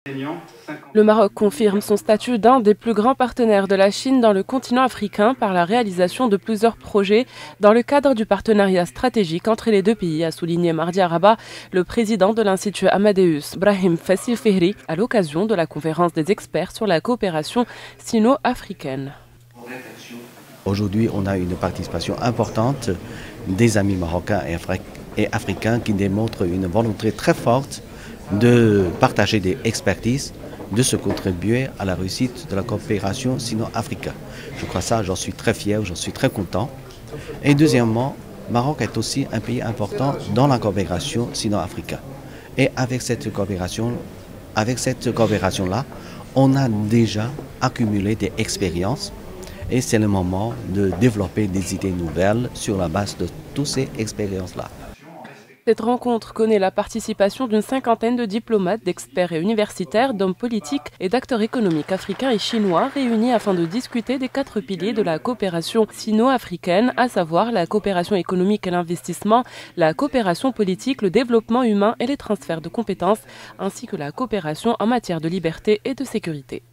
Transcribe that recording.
Le Maroc confirme son statut d'un des plus grands partenaires de la Chine dans le continent africain par la réalisation de plusieurs projets dans le cadre du partenariat stratégique entre les deux pays, a souligné mardi à Rabat le président de l'Institut Amadeus, Brahim Fassil Fihri, à l'occasion de la conférence des experts sur la coopération sino-africaine. Aujourd'hui, on a une participation importante des amis marocains et africains qui démontrent une volonté très forte de partager des expertises, de se contribuer à la réussite de la coopération sino-africaine. Je crois ça, j'en suis très fier, j'en suis très content. Et deuxièmement, Maroc est aussi un pays important dans la coopération sino-africaine. Et avec cette coopération-là, on a déjà accumulé des expériences et c'est le moment de développer des idées nouvelles sur la base de toutes ces expériences-là. Cette rencontre connaît la participation d'une cinquantaine de diplomates, d'experts et universitaires, d'hommes politiques et d'acteurs économiques africains et chinois réunis afin de discuter des 4 piliers de la coopération sino-africaine, à savoir la coopération économique et l'investissement, la coopération politique, le développement humain et les transferts de compétences, ainsi que la coopération en matière de liberté et de sécurité.